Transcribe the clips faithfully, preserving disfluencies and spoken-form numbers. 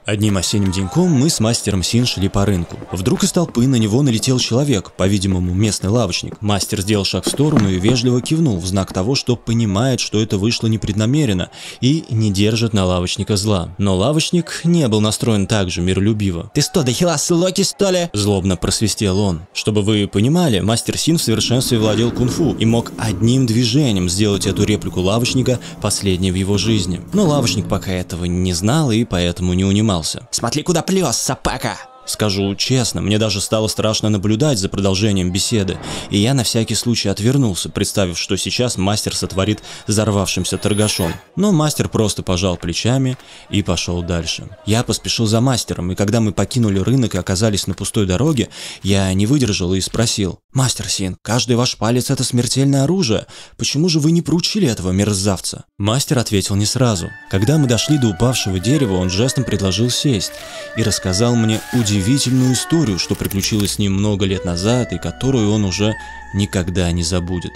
Одним осенним деньком мы с мастером Син шли по рынку. Вдруг из толпы на него налетел человек, по-видимому, местный лавочник. Мастер сделал шаг в сторону и вежливо кивнул в знак того, что понимает, что это вышло непреднамеренно и не держит на лавочника зла. Но лавочник не был настроен так же миролюбиво. «Ты что, дохилас Локи, что ли?» – злобно просвистел он. Чтобы вы понимали, мастер Син в совершенстве владел кунг-фу и мог одним движением сделать эту реплику лавочника последней в его жизни. Но лавочник пока этого не знал и поэтому не унимался. «Смотри, куда плес, собака!» Скажу честно, мне даже стало страшно наблюдать за продолжением беседы, и я на всякий случай отвернулся, представив, что сейчас мастер сотворит взорвавшимся торгашом. Но мастер просто пожал плечами и пошел дальше. Я поспешил за мастером, и когда мы покинули рынок и оказались на пустой дороге, я не выдержал и спросил: «Мастер Син, каждый ваш палец — это смертельное оружие. Почему же вы не проучили этого мерзавца?» Мастер ответил не сразу. Когда мы дошли до упавшего дерева, он жестом предложил сесть и рассказал мне удивительную удивительную историю, что приключилось с ним много лет назад и которую он уже никогда не забудет.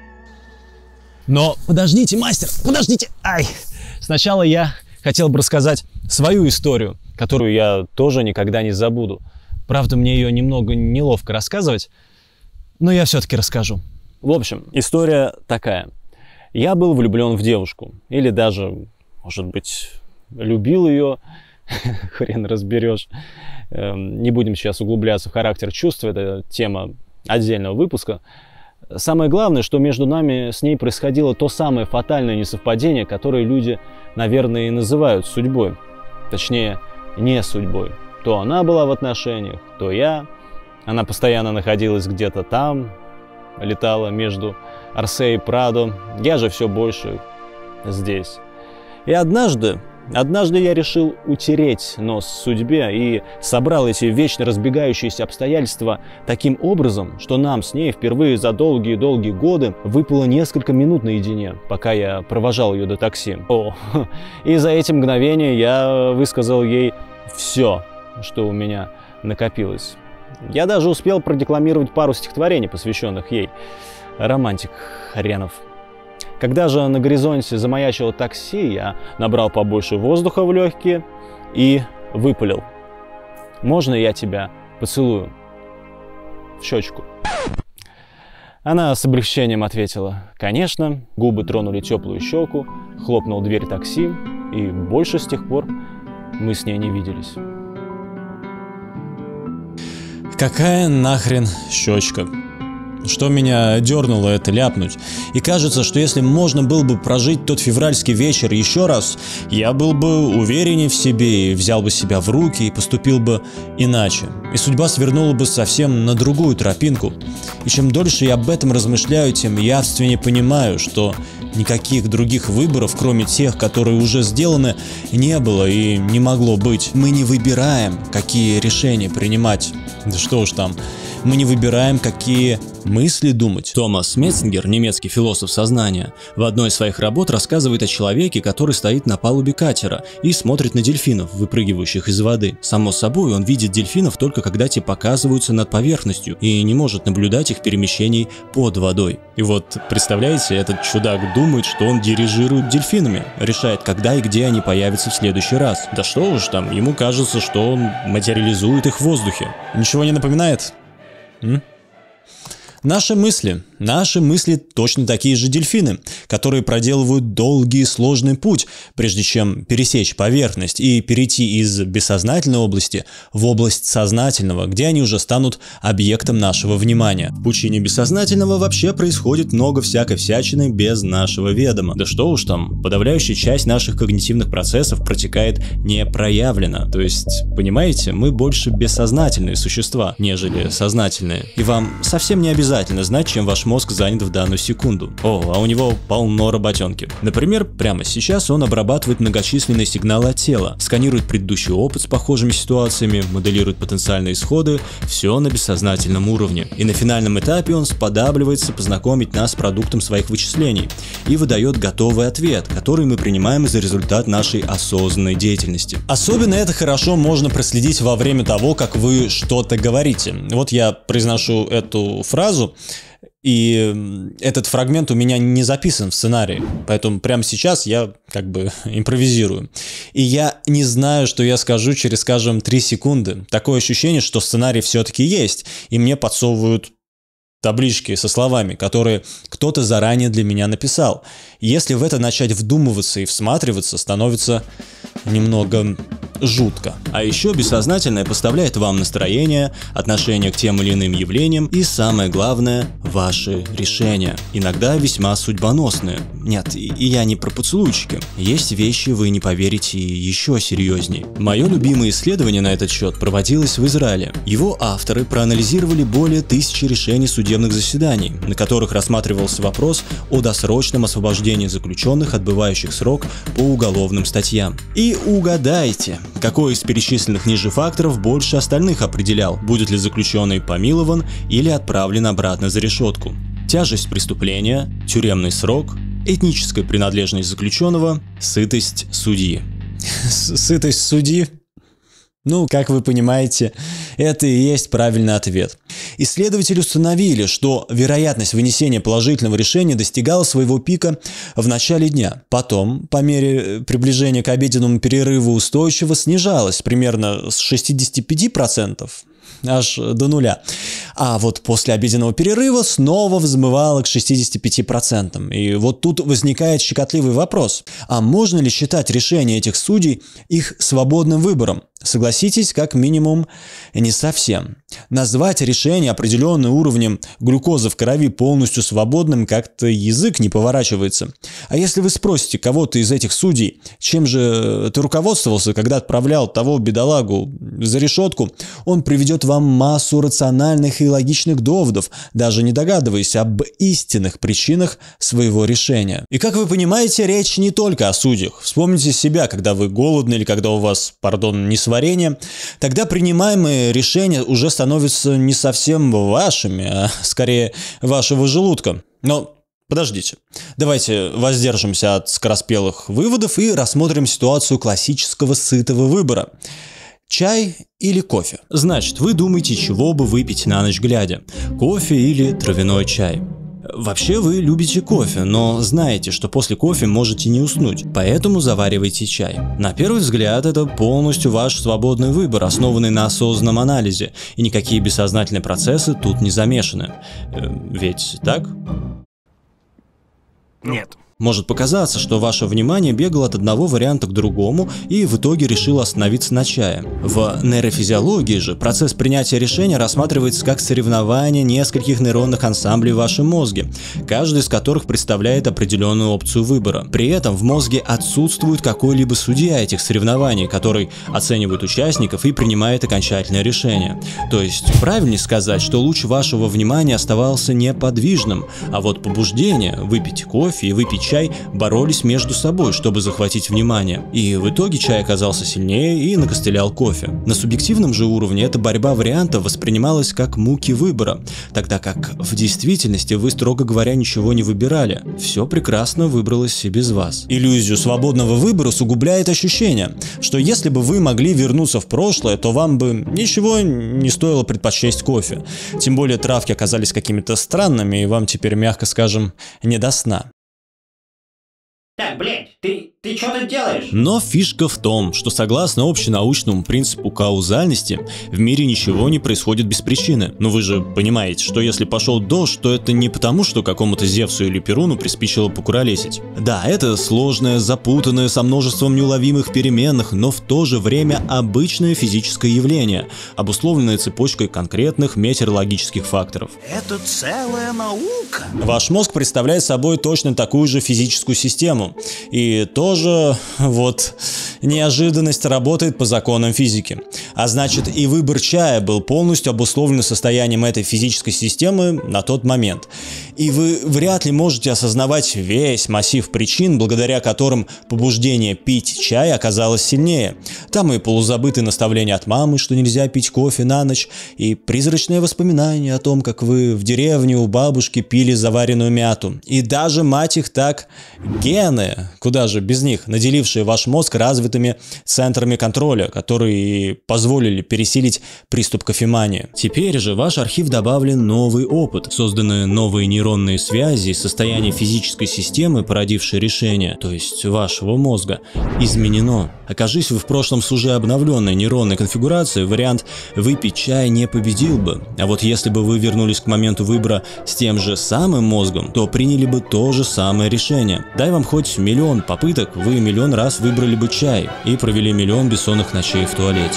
Но подождите, мастер, подождите! Ай! Сначала я хотел бы рассказать свою историю, которую я тоже никогда не забуду. Правда, мне ее немного неловко рассказывать, но я все-таки расскажу. В общем, история такая. Я был влюблен в девушку, или даже, может быть, любил ее. Хрен разберешь. Не будем сейчас углубляться в характер чувств, это тема отдельного выпуска. Самое главное, что между нами с ней происходило то самое фатальное несовпадение, которое люди, наверное, и называют судьбой. Точнее, не судьбой. То она была в отношениях, то я. Она постоянно находилась где-то там, летала между Орсе и Прадо. Я же все больше здесь. И однажды Однажды я решил утереть нос судьбе и собрал эти вечно разбегающиеся обстоятельства таким образом, что нам с ней впервые за долгие-долгие годы выпало несколько минут наедине, пока я провожал ее до такси. О, и за эти мгновения я высказал ей все, что у меня накопилось. Я даже успел продекламировать пару стихотворений, посвященных ей. Романтик хренов. Когда же на горизонте замаячило такси, я набрал побольше воздуха в легкие и выпалил: «Можно я тебя поцелую в щечку?» Она с облегчением ответила: «Конечно». Губы тронули теплую щеку, хлопнул дверь такси, и больше с тех пор мы с ней не виделись. Какая нахрен щечка? Что меня дернуло это ляпнуть. И кажется, что если можно было бы прожить тот февральский вечер еще раз, я был бы увереннее в себе и взял бы себя в руки и поступил бы иначе. И судьба свернула бы совсем на другую тропинку. И чем дольше я об этом размышляю, тем явственнее понимаю, что никаких других выборов, кроме тех, которые уже сделаны, не было и не могло быть. Мы не выбираем, какие решения принимать. Да что уж там. Мы не выбираем, какие мысли думать. Томас Метцингер, немецкий философ сознания, в одной из своих работ рассказывает о человеке, который стоит на палубе катера и смотрит на дельфинов, выпрыгивающих из воды. Само собой, он видит дельфинов только когда те показываются над поверхностью и не может наблюдать их перемещений под водой. И вот, представляете, этот чудак думает, что он дирижирует дельфинами, решает, когда и где они появятся в следующий раз. Да что уж там, ему кажется, что он материализует их в воздухе. Ничего не напоминает? М? Наши мысли. Наши мысли точно такие же дельфины, которые проделывают долгий и сложный путь, прежде чем пересечь поверхность и перейти из бессознательной области в область сознательного, где они уже станут объектом нашего внимания. В пучине бессознательного вообще происходит много всякой всячины без нашего ведома. Да что уж там, подавляющая часть наших когнитивных процессов протекает непроявленно. То есть, понимаете, мы больше бессознательные существа, нежели сознательные. И вам совсем не обязательно знать, чем ваш мозг занят в данную секунду. О, а у него полно работенки. Например, прямо сейчас он обрабатывает многочисленные сигналы от тела, сканирует предыдущий опыт с похожими ситуациями, моделирует потенциальные исходы, все на бессознательном уровне. И на финальном этапе он сподабливается познакомить нас с продуктом своих вычислений и выдает готовый ответ, который мы принимаем за результат нашей осознанной деятельности. Особенно это хорошо можно проследить во время того, как вы что-то говорите. Вот я произношу эту фразу, И этот фрагмент у меня не записан в сценарии, поэтому прямо сейчас я как бы импровизирую. И я не знаю, что я скажу через, скажем, три секунды. Такое ощущение, что сценарий все-таки есть, и мне подсовывают таблички со словами, которые кто-то заранее для меня написал. Если в это начать вдумываться и всматриваться, становится немного жутко. А еще бессознательное поставляет вам настроение, отношение к тем или иным явлениям и, самое главное, ваши решения. Иногда весьма судьбоносные. Нет, и я не про поцелуйчики. Есть вещи, вы не поверите, еще серьезней. Мое любимое исследование на этот счет проводилось в Израиле. Его авторы проанализировали более тысячи решений судебных заседаний, на которых рассматривался вопрос о досрочном освобождении заключенных, отбывающих срок по уголовным статьям. И угадайте, какой из перечисленных ниже факторов больше остальных определял, будет ли заключенный помилован или отправлен обратно за решетку. Тяжесть преступления, тюремный срок, этническая принадлежность заключенного, сытость судьи. Сытость судьи? Ну, как вы понимаете, это и есть правильный ответ. Исследователи установили, что вероятность вынесения положительного решения достигала своего пика в начале дня. Потом, по мере приближения к обеденному перерыву, устойчиво снижалась примерно с шестидесяти пяти процентов аж до нуля. А вот после обеденного перерыва снова взмывала к шестидесяти пяти процентам. И вот тут возникает щекотливый вопрос. А можно ли считать решение этих судей их свободным выбором? Согласитесь, как минимум, не совсем. Назвать решение определенным уровнем глюкозы в крови полностью свободным как-то язык не поворачивается. А если вы спросите кого-то из этих судей, чем же ты руководствовался, когда отправлял того бедолагу за решетку, он приведет вам массу рациональных и логичных доводов, даже не догадываясь об истинных причинах своего решения. И как вы понимаете, речь не только о судьях. Вспомните себя, когда вы голодны или когда у вас, пардон, несварение, тогда принимаемые решения уже становятся не совсем вашими, а скорее вашего желудка. Но подождите, давайте воздержимся от скороспелых выводов и рассмотрим ситуацию классического сытого выбора. Чай или кофе? Значит, вы думаете, чего бы выпить на ночь глядя? Кофе или травяной чай? Вообще вы любите кофе, но знаете, что после кофе можете не уснуть, поэтому заваривайте чай. На первый взгляд это полностью ваш свободный выбор, основанный на осознанном анализе, и никакие бессознательные процессы тут не замешаны. Ведь так? Нет. Может показаться, что ваше внимание бегало от одного варианта к другому и в итоге решило остановиться на чае. В нейрофизиологии же процесс принятия решения рассматривается как соревнование нескольких нейронных ансамблей в вашем мозге, каждый из которых представляет определенную опцию выбора. При этом в мозге отсутствует какой-либо судья этих соревнований, который оценивает участников и принимает окончательное решение. То есть правильнее сказать, что луч вашего внимания оставался неподвижным, а вот побуждение выпить кофе и выпить чай боролись между собой, чтобы захватить внимание. И в итоге чай оказался сильнее и накостылял кофе. На субъективном же уровне эта борьба вариантов воспринималась как муки выбора, тогда как в действительности вы, строго говоря, ничего не выбирали. Все прекрасно выбралось и без вас. Иллюзию свободного выбора усугубляет ощущение, что если бы вы могли вернуться в прошлое, то вам бы ничего не стоило предпочесть кофе. Тем более травки оказались какими-то странными, и вам теперь, мягко скажем, не до сна. Так, блядь, ты, ты что тут делаешь? Но фишка в том, что согласно общенаучному принципу каузальности, в мире ничего не происходит без причины. Но вы же понимаете, что если пошел дождь, то это не потому, что какому-то Зевсу или Перуну приспичило покуролесить. Да, это сложное, запутанное, со множеством неуловимых переменных, но в то же время обычное физическое явление, обусловленное цепочкой конкретных метеорологических факторов. Это целая наука. Ваш мозг представляет собой точно такую же физическую систему. И тоже, вот, неожиданность работает по законам физики. А значит, и выбор чая был полностью обусловлен состоянием этой физической системы на тот момент. И вы вряд ли можете осознавать весь массив причин, благодаря которым побуждение пить чай оказалось сильнее. Там и полузабытые наставления от мамы, что нельзя пить кофе на ночь, и призрачные воспоминания о том, как вы в деревне у бабушки пили заваренную мяту. И даже, мать их так, гены, куда же без них, наделившие ваш мозг развитым развитыми центрами контроля, которые позволили пересилить приступ кофемании. Теперь же в ваш архив добавлен новый опыт, созданы новые нейронные связи, состояние физической системы, породившей решение, то есть вашего мозга, изменено. Окажись вы в прошлом с уже обновленной нейронной конфигурацией, вариант «выпить чай» не победил бы. А вот если бы вы вернулись к моменту выбора с тем же самым мозгом, то приняли бы то же самое решение. Дай вам хоть миллион попыток, вы миллион раз выбрали бы чай и провели миллион бессонных ночей в туалете.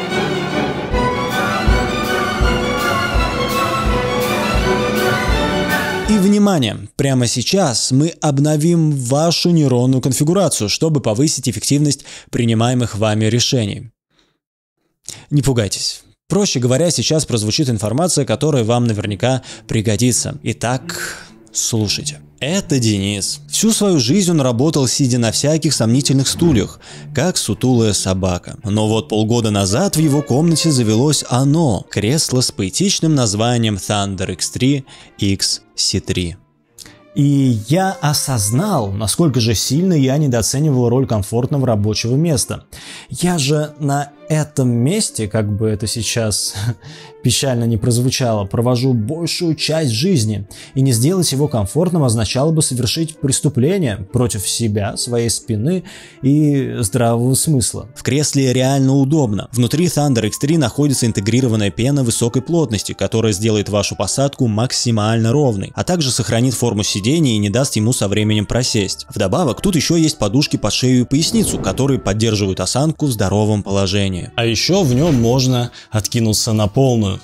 И внимание! Прямо сейчас мы обновим вашу нейронную конфигурацию, чтобы повысить эффективность принимаемых вами решений. Не пугайтесь. Проще говоря, сейчас прозвучит информация, которая вам наверняка пригодится. Итак, слушайте. Это Денис. Всю свою жизнь он работал, сидя на всяких сомнительных стульях, как сутулая собака. Но вот полгода назад в его комнате завелось оно – кресло с поэтичным названием Thunder икс три икс си три. И я осознал, насколько же сильно я недооценивал роль комфортного рабочего места. Я же на этом месте, как бы это сейчас печально не прозвучало, провожу большую часть жизни. И не сделать его комфортным означало бы совершить преступление против себя, своей спины и здравого смысла. В кресле реально удобно. Внутри Thunder икс три находится интегрированная пена высокой плотности, которая сделает вашу посадку максимально ровной, а также сохранит форму сидения и не даст ему со временем просесть. Вдобавок, тут еще есть подушки под шею и поясницу, которые поддерживают осанку в здоровом положении. А еще в нем можно откинуться на полную.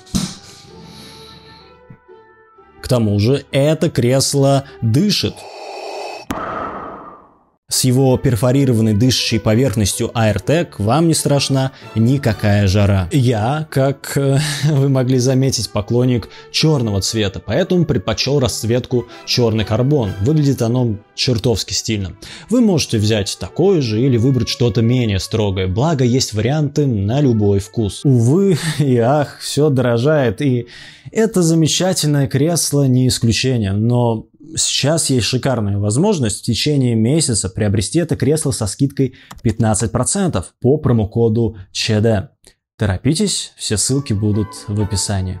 К тому же это кресло дышит. С его перфорированной дышащей поверхностью AirTag вам не страшна никакая жара. Я, как вы могли заметить, поклонник черного цвета, поэтому предпочел расцветку черный карбон. Выглядит оно чертовски стильно. Вы можете взять такое же или выбрать что-то менее строгое, благо есть варианты на любой вкус. Увы и ах, все дорожает, и это замечательное кресло не исключение, но сейчас есть шикарная возможность в течение месяца приобрести это кресло со скидкой пятнадцать процентов по промокоду ЧД. Торопитесь, все ссылки будут в описании.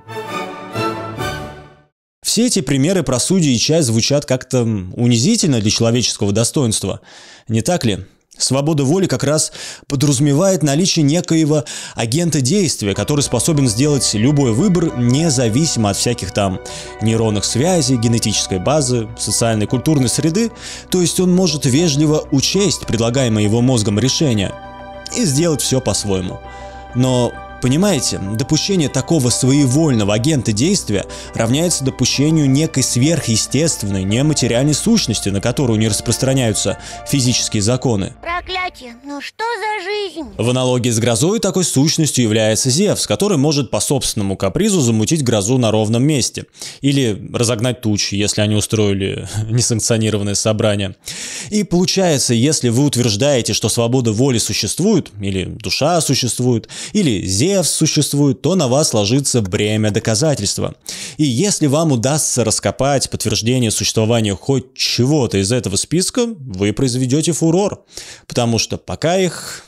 Все эти примеры про судьи и чай звучат как-то унизительно для человеческого достоинства, не так ли? Свобода воли как раз подразумевает наличие некоего агента действия, который способен сделать любой выбор независимо от всяких там нейронных связей, генетической базы, социальной культурной среды, то есть он может вежливо учесть предлагаемое его мозгом решение и сделать все по-своему. Но понимаете, допущение такого своевольного агента действия равняется допущению некой сверхъестественной, нематериальной сущности, на которую не распространяются физические законы. Проклятие, ну что за жизнь? В аналогии с грозой такой сущностью является Зевс, который может по собственному капризу замутить грозу на ровном месте. Или разогнать тучи, если они устроили несанкционированное собрание. И получается, если вы утверждаете, что свобода воли существует, или душа существует, или Зевс существует, то на вас ложится бремя доказательства. И если вам удастся раскопать подтверждение существования хоть чего-то из этого списка, вы произведете фурор. Потому что пока их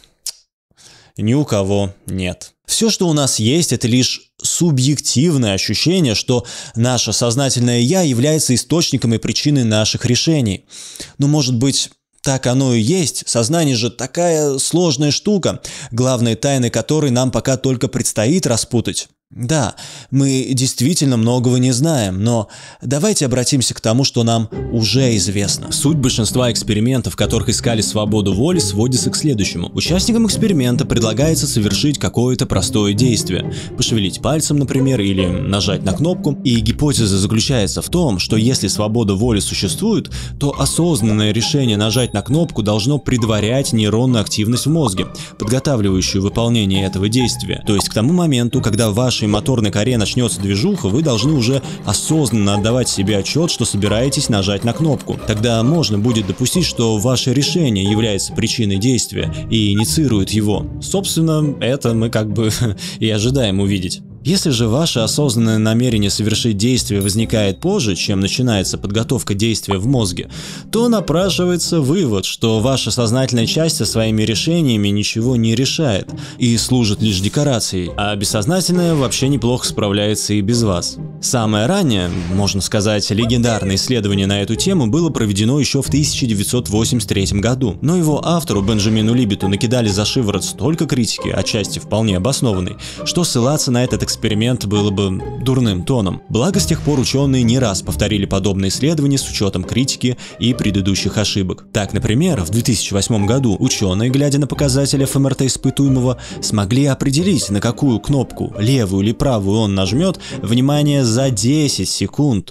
ни у кого нет. Все, что у нас есть, это лишь субъективное ощущение, что наше сознательное «я» является источником и причиной наших решений. Но, может быть, так оно и есть. Сознание же такая сложная штука, главные тайны которой нам пока только предстоит распутать. Да, мы действительно многого не знаем, но давайте обратимся к тому, что нам уже известно. Суть большинства экспериментов, в которых искали свободу воли, сводится к следующему. Участникам эксперимента предлагается совершить какое-то простое действие. Пошевелить пальцем, например, или нажать на кнопку. И гипотеза заключается в том, что если свобода воли существует, то осознанное решение нажать на кнопку должно предварять нейронную активность в мозге, подготавливающую выполнение этого действия. То есть к тому моменту, когда ваш моторной коре начнется движуха, вы должны уже осознанно отдавать себе отчет, что собираетесь нажать на кнопку. Тогда можно будет допустить, что ваше решение является причиной действия и инициирует его. Собственно, это мы как бы и ожидаем увидеть. Если же ваше осознанное намерение совершить действие возникает позже, чем начинается подготовка действия в мозге, то напрашивается вывод, что ваша сознательная часть со своими решениями ничего не решает и служит лишь декорацией, а бессознательное вообще неплохо справляется и без вас. Самое раннее, можно сказать, легендарное исследование на эту тему было проведено еще в тысяча девятьсот восемьдесят третьем году, но его автору Бенджамину Либбету накидали за шиворот столько критики, отчасти вполне обоснованной, что ссылаться на этот эксперимент было бы дурным тоном. Благо, с тех пор ученые не раз повторили подобные исследования с учетом критики и предыдущих ошибок. Так, например, в две тысячи восьмом году ученые, глядя на показатели эф эм эр тэ испытуемого, смогли определить, на какую кнопку, левую или правую, он нажмет, внимание, за десять секунд.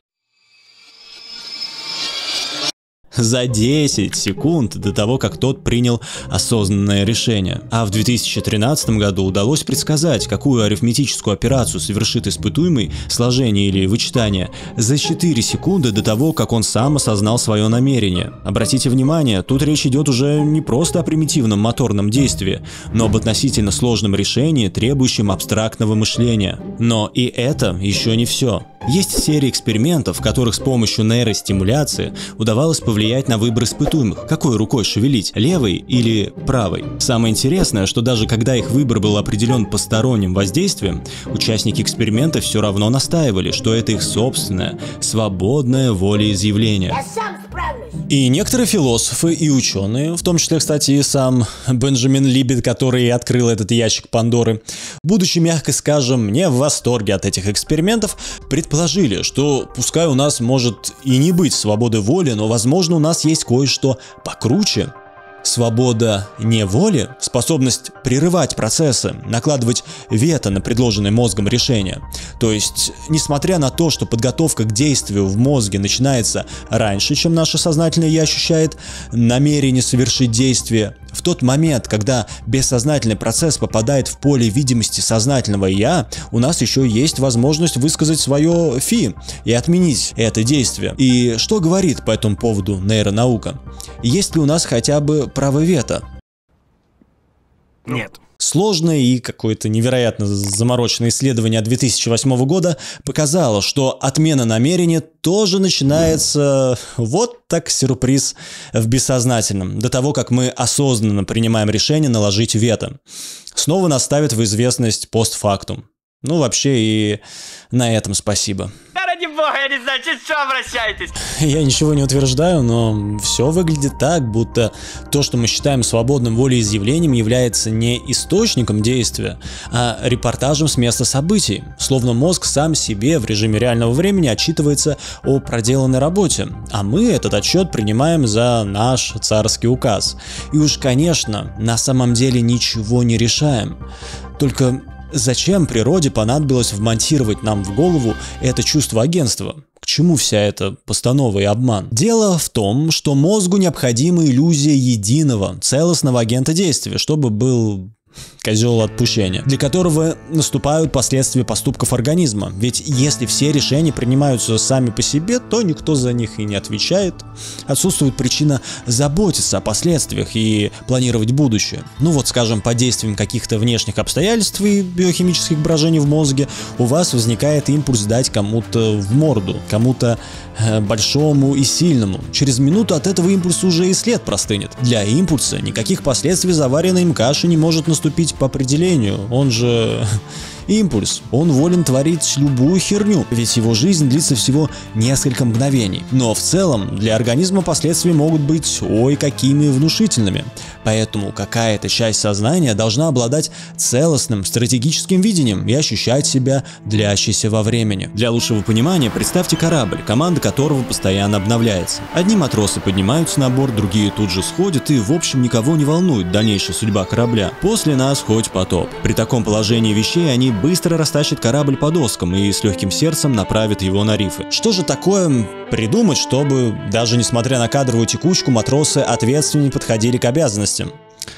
За десять секунд до того, как тот принял осознанное решение. А в две тысячи тринадцатом году удалось предсказать, какую арифметическую операцию совершит испытуемый, сложение или вычитание, за четыре секунды до того, как он сам осознал свое намерение. Обратите внимание, тут речь идет уже не просто о примитивном моторном действии, но об относительно сложном решении, требующем абстрактного мышления. Но и это еще не все. Есть серия экспериментов, в которых с помощью нейростимуляции удавалось повлиять на выбор испытуемых, какой рукой шевелить, левой или правой. Самое интересное, что даже когда их выбор был определен посторонним воздействием, участники эксперимента все равно настаивали, что это их собственное, свободное волеизъявление. Я сам справлюсь. И некоторые философы и ученые, в том числе, кстати, и сам Бенджамин Либбет, который открыл этот ящик Пандоры, будучи, мягко скажем, не в восторге от этих экспериментов, предположили, что пускай у нас может и не быть свободы воли, но, возможно, у нас есть кое-что покруче. Свобода неволи, способность прерывать процессы, накладывать вето на предложенное мозгом решение. То есть, несмотря на то, что подготовка к действию в мозге начинается раньше, чем наше сознательное «я» ощущает намерение совершить действие, в тот момент, когда бессознательный процесс попадает в поле видимости сознательного «я», у нас еще есть возможность высказать свое «фи» и отменить это действие. И что говорит по этому поводу нейронаука? Есть ли у нас хотя бы право вето? Нет. Сложное и какое-то невероятно замороченное исследование две тысячи восьмого года показало, что отмена намерения тоже начинается вот так, сюрприз, в бессознательном, до того, как мы осознанно принимаем решение наложить вето. Снова нас ставят в известность постфактум. Ну, вообще, и на этом спасибо. Да ради бога, я не знаю, через что обращаетесь. Я ничего не утверждаю, но все выглядит так, будто то, что мы считаем свободным волеизъявлением, является не источником действия, а репортажем с места событий. Словно мозг сам себе в режиме реального времени отчитывается о проделанной работе, а мы этот отчет принимаем за наш царский указ. И уж, конечно, на самом деле ничего не решаем. Только зачем природе понадобилось вмонтировать нам в голову это чувство агентства? К чему вся эта постанова и обман? Дело в том, что мозгу необходима иллюзия единого, целостного агента действия, чтобы был козел отпущения, для которого наступают последствия поступков организма. Ведь если все решения принимаются сами по себе, то никто за них и не отвечает. Отсутствует причина заботиться о последствиях и планировать будущее. Ну вот, скажем, под действием каких-то внешних обстоятельств и биохимических брожений в мозге у вас возникает импульс дать кому-то в морду, кому-то э, большому и сильному. Через минуту от этого импульса уже и след простынет. Для импульса никаких последствий заваренной им каши не может наступить по определению, он же импульс, он волен творить любую херню, ведь его жизнь длится всего несколько мгновений. Но в целом для организма последствия могут быть ой какими внушительными, поэтому какая-то часть сознания должна обладать целостным стратегическим видением и ощущать себя длящейся во времени. Для лучшего понимания представьте корабль, команда которого постоянно обновляется. Одни матросы поднимаются на борт, другие тут же сходят, и в общем никого не волнует дальнейшая судьба корабля. После нас хоть потоп. При таком положении вещей они быстро растащат корабль по доскам и с легким сердцем направят его на рифы. Что же такое придумать, чтобы, даже несмотря на кадровую текучку, матросы ответственнее подходили к обязанностям?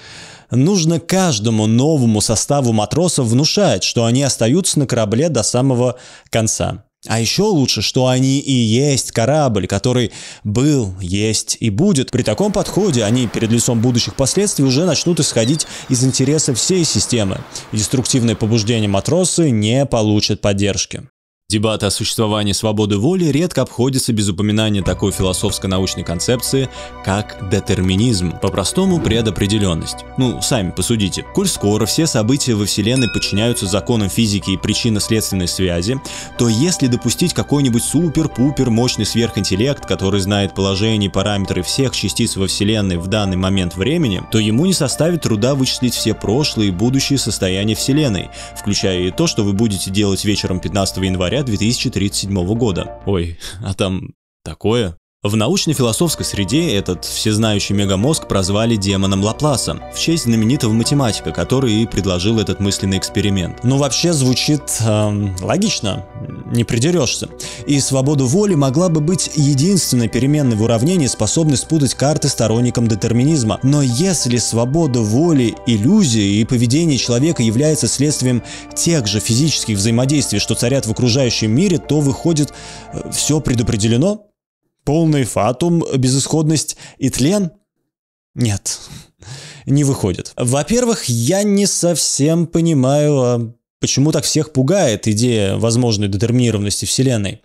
Нужно каждому новому составу матросов внушать, что они остаются на корабле до самого конца. А еще лучше, что они и есть корабль, который был, есть и будет. При таком подходе они перед лицом будущих последствий уже начнут исходить из интереса всей системы. Деструктивные побуждения матросы не получат поддержки. Дебаты о существовании свободы воли редко обходятся без упоминания такой философско-научной концепции, как детерминизм, по-простому предопределенность. Ну, сами посудите. Коль скоро все события во Вселенной подчиняются законам физики и причинно-следственной связи, то если допустить какой-нибудь супер-пупер мощный сверхинтеллект, который знает положение и параметры всех частиц во Вселенной в данный момент времени, то ему не составит труда вычислить все прошлые и будущие состояния Вселенной, включая и то, что вы будете делать вечером пятнадцатого января две тысячи тридцать седьмого года. Ой, а там такое. В научно-философской среде этот всезнающий мегамозг прозвали демоном Лапласа, в честь знаменитого математика, который и предложил этот мысленный эксперимент. Ну, вообще звучит эм, логично, не придерешься. И свобода воли могла бы быть единственной переменной в уравнении, способной спутать карты сторонникам детерминизма. Но если свобода воли, иллюзия и поведение человека является следствием тех же физических взаимодействий, что царят в окружающем мире, то выходит, все предопределено? Полный фатум, безысходность и тлен? Нет, не выходит. Во-первых, я не совсем понимаю, почему так всех пугает идея возможной детерминированности Вселенной.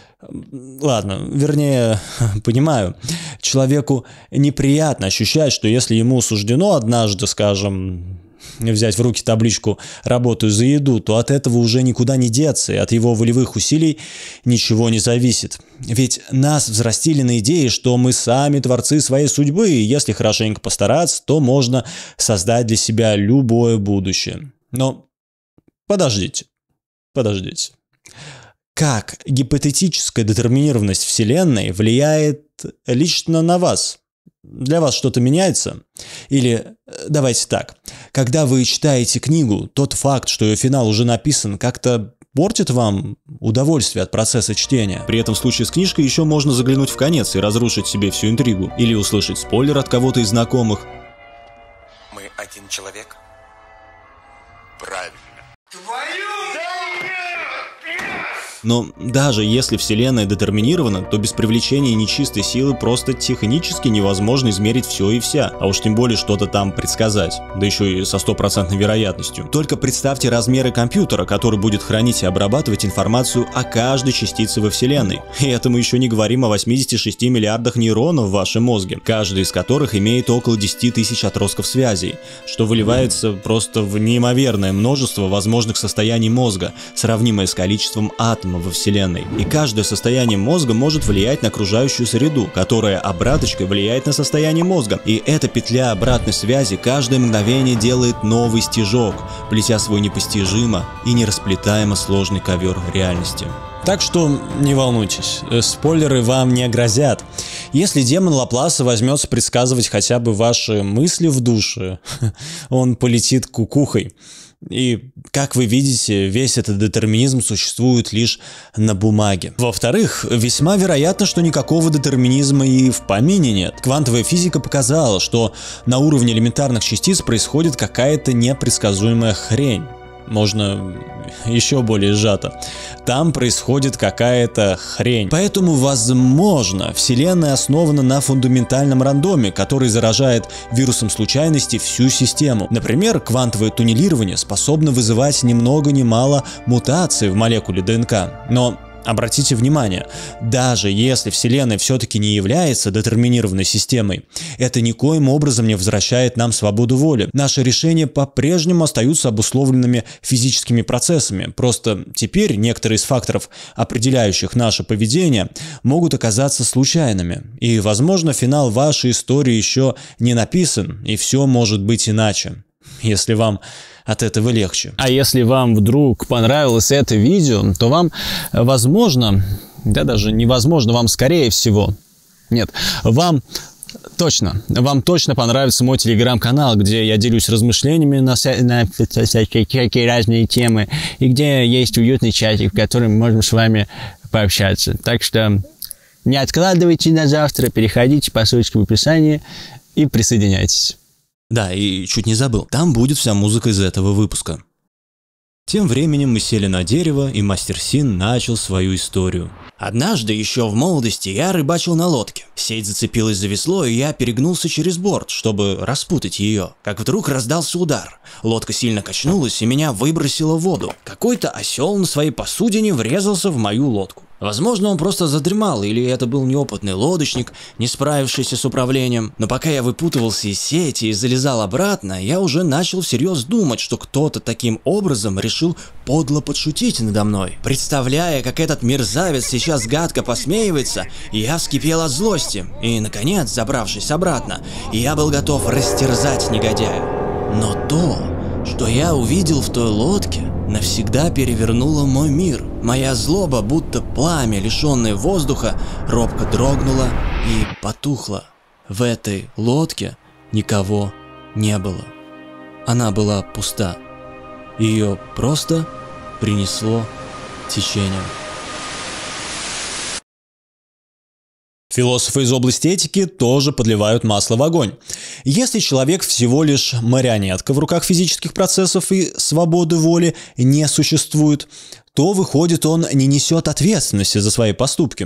Ладно, вернее, понимаю. Человеку неприятно ощущать, что если ему суждено однажды, скажем, взять в руки табличку «Работаю за еду», то от этого уже никуда не деться, и от его волевых усилий ничего не зависит. Ведь нас взрастили на идее, что мы сами творцы своей судьбы, и если хорошенько постараться, то можно создать для себя любое будущее. Но подождите, подождите. Как гипотетическая детерминированность Вселенной влияет лично на вас? Для вас что-то меняется? Или, давайте так, когда вы читаете книгу, тот факт, что ее финал уже написан, как-то портит вам удовольствие от процесса чтения? При этом в случае с книжкой еще можно заглянуть в конец и разрушить себе всю интригу. Или услышать спойлер от кого-то из знакомых. Мы один человек? Правильно. Но даже если Вселенная детерминирована, то без привлечения нечистой силы просто технически невозможно измерить все и вся, а уж тем более что-то там предсказать, да еще и со стопроцентной вероятностью. Только представьте размеры компьютера, который будет хранить и обрабатывать информацию о каждой частице во Вселенной. И это мы еще не говорим о восьмидесяти шести миллиардах нейронов в вашем мозге, каждый из которых имеет около десяти тысяч отростков связей, что выливается просто в неимоверное множество возможных состояний мозга, сравнимое с количеством атомов во Вселенной. И каждое состояние мозга может влиять на окружающую среду, которая обраточкой влияет на состояние мозга. И эта петля обратной связи каждое мгновение делает новый стежок, плетя свой непостижимо и нерасплетаемо сложный ковер реальности. Так что не волнуйтесь, спойлеры вам не грозят. Если демон Лапласа возьмется предсказывать хотя бы ваши мысли в душе, он полетит кукухой. И, как вы видите, весь этот детерминизм существует лишь на бумаге. Во-вторых, весьма вероятно, что никакого детерминизма и в помине нет. Квантовая физика показала, что на уровне элементарных частиц происходит какая-то непредсказуемая хрень. Можно еще более сжато. Там происходит какая-то хрень. Поэтому, возможно, Вселенная основана на фундаментальном рандоме, который заражает вирусом случайности всю систему. Например, квантовое туннелирование способно вызывать ни много ни мало мутаций в молекуле ДНК. Но обратите внимание, даже если Вселенная все-таки не является детерминированной системой, это никоим образом не возвращает нам свободу воли. Наши решения по-прежнему остаются обусловленными физическими процессами. Просто теперь некоторые из факторов, определяющих наше поведение, могут оказаться случайными. И, возможно, финал вашей истории еще не написан, и все может быть иначе. Если вам от этого легче. А если вам вдруг понравилось это видео, то вам, возможно, да даже невозможно, вам скорее всего, нет, вам точно, вам точно понравится мой телеграм-канал, где я делюсь размышлениями на, на всякие разные темы, и где есть уютный чатик, в котором мы можем с вами пообщаться. Так что не откладывайте на завтра, переходите по ссылочке в описании и присоединяйтесь. Да, и чуть не забыл, там будет вся музыка из этого выпуска. Тем временем мы сели на дерево, и мастер Син начал свою историю. Однажды, еще в молодости, я рыбачил на лодке. Сеть зацепилась за весло, и я перегнулся через борт, чтобы распутать ее. Как вдруг раздался удар. Лодка сильно качнулась, и меня выбросило в воду. Какой-то осел на своей посудине врезался в мою лодку. Возможно, он просто задремал, или это был неопытный лодочник, не справившийся с управлением. Но пока я выпутывался из сети и залезал обратно, я уже начал всерьез думать, что кто-то таким образом решил подло подшутить надо мной. Представляя, как этот мерзавец сейчас гадко посмеивается, я вскипел от злости. И, наконец, забравшись обратно, я был готов растерзать негодяя. Но то, что я увидел в той лодке, навсегда перевернуло мой мир. Моя злоба, будто пламя, лишенное воздуха, робко дрогнула и потухла. В этой лодке никого не было. Она была пуста. Ее просто принесло течением. Философы из области этики тоже подливают масло в огонь. Если человек всего лишь марионетка в руках физических процессов и свободы воли не существует, то, выходит, он не несет ответственности за свои поступки.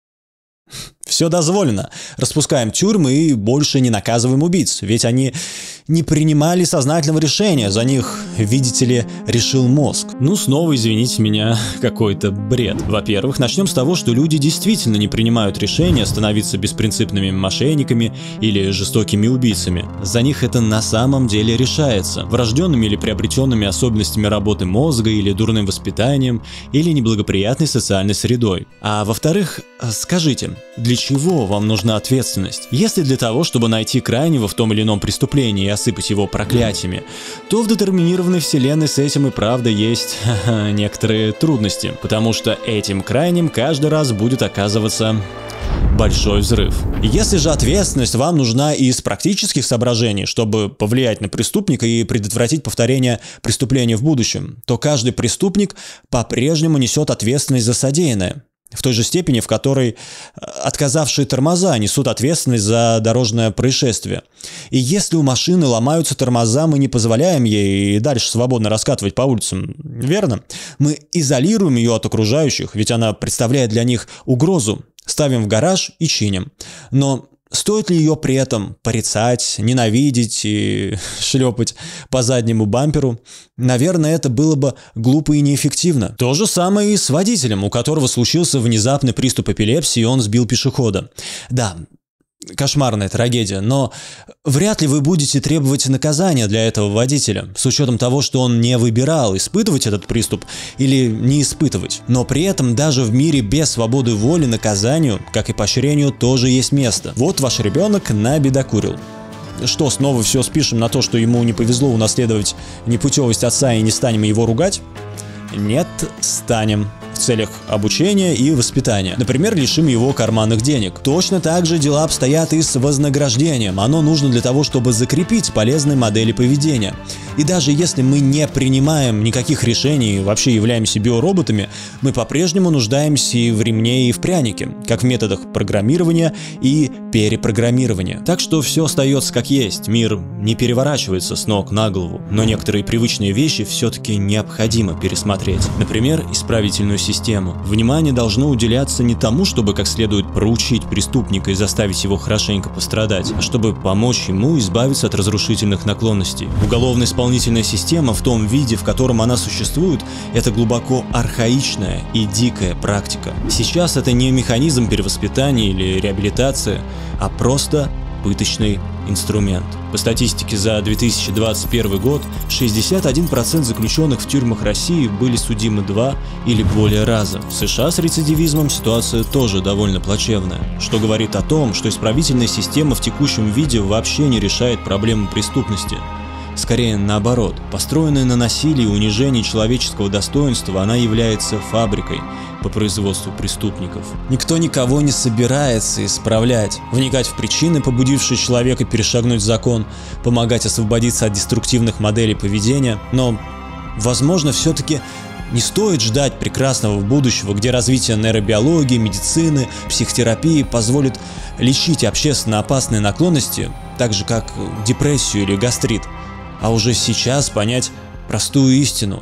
Все дозволено. Распускаем тюрьмы и больше не наказываем убийц, ведь они не принимали сознательного решения, за них, видите ли, решил мозг. Ну, снова, извините меня, какой-то бред. Во-первых, начнем с того, что люди действительно не принимают решения становиться беспринципными мошенниками или жестокими убийцами. За них это на самом деле решается. Врожденными или приобретенными особенностями работы мозга, или дурным воспитанием, или неблагоприятной социальной средой. А во-вторых, скажите, для чего вам нужна ответственность? Если для того, чтобы найти крайнего в том или ином преступлении и осыпать его проклятиями, то в детерминированной вселенной с этим и правда есть некоторые трудности, потому что этим крайним каждый раз будет оказываться большой взрыв. Если же ответственность вам нужна из практических соображений, чтобы повлиять на преступника и предотвратить повторение преступления в будущем, то каждый преступник по-прежнему несет ответственность за содеянное. В той же степени, в которой отказавшие тормоза несут ответственность за дорожное происшествие. И если у машины ломаются тормоза, мы не позволяем ей и дальше свободно раскатывать по улицам, верно? Мы изолируем ее от окружающих, ведь она представляет для них угрозу, ставим в гараж и чиним. Но стоит ли ее при этом порицать, ненавидеть и шлепать по заднему бамперу? Наверное, это было бы глупо и неэффективно. То же самое и с водителем, у которого случился внезапный приступ эпилепсии, и он сбил пешехода. Да, кошмарная трагедия, но вряд ли вы будете требовать наказания для этого водителя, с учетом того, что он не выбирал, испытывать этот приступ или не испытывать. Но при этом даже в мире без свободы воли наказанию, как и поощрению, тоже есть место. Вот ваш ребенок набедокурил. Что, снова все спишем на то, что ему не повезло унаследовать непутевость отца и не станем его ругать? Нет, станем. В целях обучения и воспитания. Например, лишим его карманных денег. Точно так же дела обстоят и с вознаграждением. Оно нужно для того, чтобы закрепить полезные модели поведения. И даже если мы не принимаем никаких решений и вообще являемся биороботами, мы по-прежнему нуждаемся и в ремне, и в прянике, как в методах программирования и перепрограммирования. Так что все остается как есть. Мир не переворачивается с ног на голову, но некоторые привычные вещи все-таки необходимо пересмотреть. Например, исправительную систему. Внимание должно уделяться не тому, чтобы как следует проучить преступника и заставить его хорошенько пострадать, а чтобы помочь ему избавиться от разрушительных наклонностей. Уголовно-исполнительная система в том виде, в котором она существует, это глубоко архаичная и дикая практика. Сейчас это не механизм перевоспитания или реабилитации, а просто пыточный инструмент. По статистике за две тысячи двадцать первый год шестьдесят один процент заключенных в тюрьмах России были судимы два или более раза. В США с рецидивизмом ситуация тоже довольно плачевная, что говорит о том, что исправительная система в текущем виде вообще не решает проблему преступности. Скорее наоборот, построенная на насилии и унижении человеческого достоинства, она является фабрикой по производству преступников. Никто никого не собирается исправлять, вникать в причины, побудившие человека перешагнуть закон, помогать освободиться от деструктивных моделей поведения, но, возможно, все-таки не стоит ждать прекрасного будущего, где развитие нейробиологии, медицины, психотерапии позволит лечить общественно опасные наклонности, так же как депрессию или гастрит. А уже сейчас понять простую истину.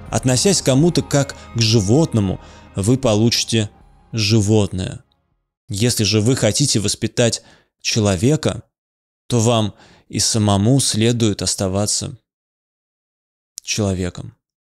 Относясь к кому-то как к животному, вы получите животное. Если же вы хотите воспитать человека, то вам и самому следует оставаться человеком.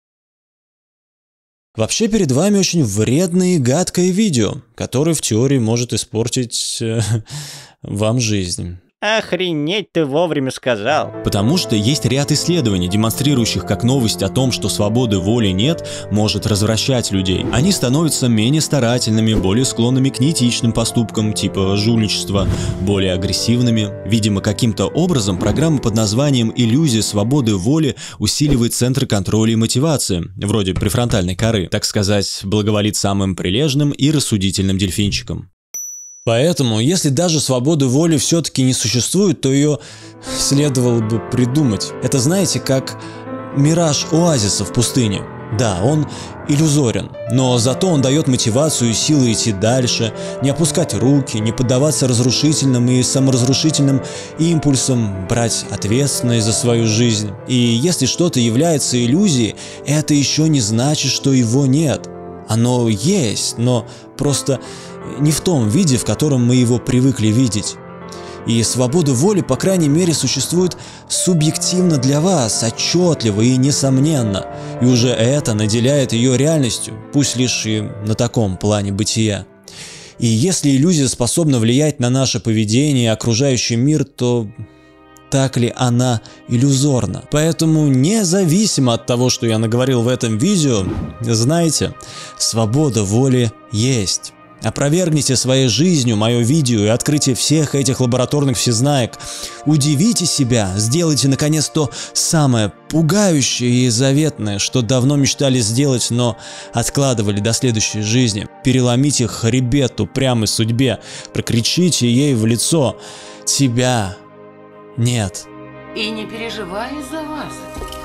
Вообще перед вами очень вредное и гадкое видео, которое в теории может испортить э, вам жизнь. Охренеть ты вовремя сказал. Потому что есть ряд исследований, демонстрирующих, как новость о том, что свободы воли нет, может развращать людей. Они становятся менее старательными, более склонными к неэтичным поступкам, типа жульничества, более агрессивными. Видимо, каким-то образом программа под названием «Иллюзия свободы воли» усиливает центры контроля и мотивации, вроде префронтальной коры, так сказать, благоволит самым прилежным и рассудительным дельфинчикам. Поэтому, если даже свободы воли все-таки не существует, то ее следовало бы придумать. Это, знаете, как мираж оазиса в пустыне. Да, он иллюзорен, но зато он дает мотивацию и силы идти дальше, не опускать руки, не поддаваться разрушительным и саморазрушительным импульсам, брать ответственность за свою жизнь. И если что-то является иллюзией, это еще не значит, что его нет. Оно есть, но просто не в том виде, в котором мы его привыкли видеть. И свобода воли, по крайней мере, существует субъективно для вас, отчетливо и несомненно. И уже это наделяет ее реальностью, пусть лишь и на таком плане бытия. И если иллюзия способна влиять на наше поведение и окружающий мир, то так ли она иллюзорна? Поэтому, независимо от того, что я наговорил в этом видео, знайте, свобода воли есть. Опровергните своей жизнью мое видео и открытие всех этих лабораторных всезнаек. Удивите себя, сделайте наконец то самое пугающее и заветное, что давно мечтали сделать, но откладывали до следующей жизни. Переломите хребет упрямой судьбе, прокричите ей в лицо: тебя нет. И не переживай за вас.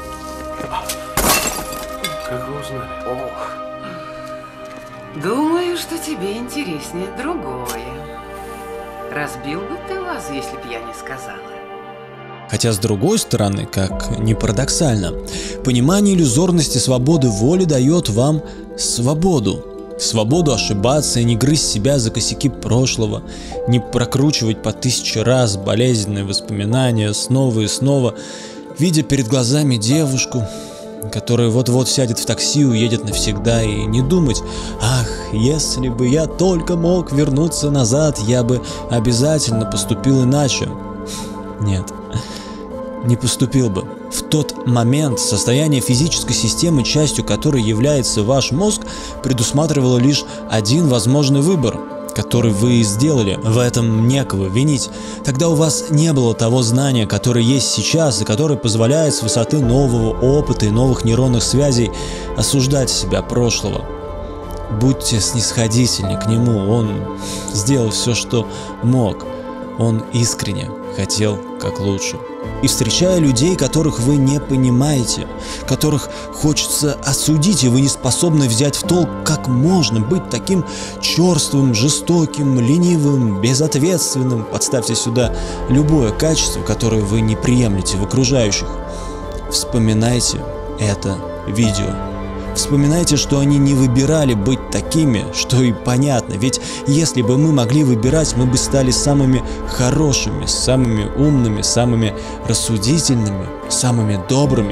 Как вы узнали? Ох. Думаю, что тебе интереснее другое. Разбил бы ты вас, если б я не сказала. Хотя с другой стороны, как ни парадоксально, понимание иллюзорности свободы воли дает вам свободу. Свободу ошибаться и не грызть себя за косяки прошлого, не прокручивать по тысяче раз болезненные воспоминания снова и снова, видя перед глазами девушку, которая вот-вот сядет в такси и уедет навсегда, и не думать: ах, если бы я только мог вернуться назад, я бы обязательно поступил иначе. Нет, не поступил бы. В тот момент состояние физической системы, частью которой является ваш мозг, предусматривало лишь один возможный выбор, который вы сделали. В этом некого винить. Тогда у вас не было того знания, которое есть сейчас, и которое позволяет с высоты нового опыта и новых нейронных связей осуждать себя прошлого. Будьте снисходительны к нему. Он сделал все, что мог. Он искренне хотел как лучше. И встречая людей, которых вы не понимаете, которых хочется осудить, и вы не способны взять в толк, как можно быть таким черствым, жестоким, ленивым, безответственным. Подставьте сюда любое качество, которое вы не приемлете в окружающих. Вспоминайте это видео. Вспоминайте, что они не выбирали быть такими, что и понятно, ведь если бы мы могли выбирать, мы бы стали самыми хорошими, самыми умными, самыми рассудительными, самыми добрыми.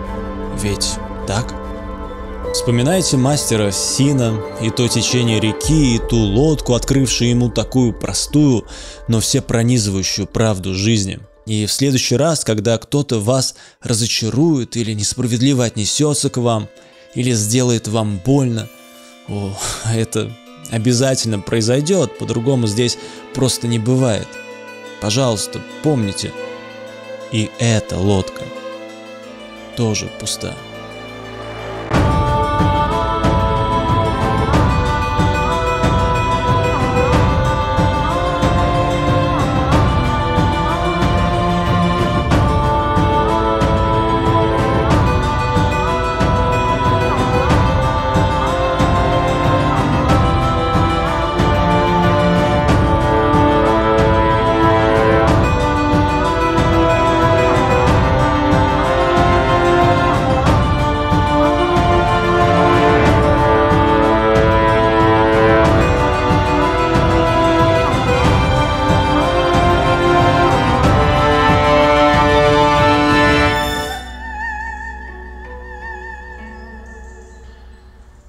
Ведь так? Вспоминайте мастера Сина и то течение реки, и ту лодку, открывшую ему такую простую, но всепронизывающую правду жизни. И в следующий раз, когда кто-то вас разочарует или несправедливо отнесется к вам, или сделает вам больно, о, это обязательно произойдет, по-другому здесь просто не бывает. Пожалуйста, помните, и эта лодка тоже пуста.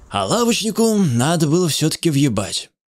А лавочнику надо было все-таки въебать.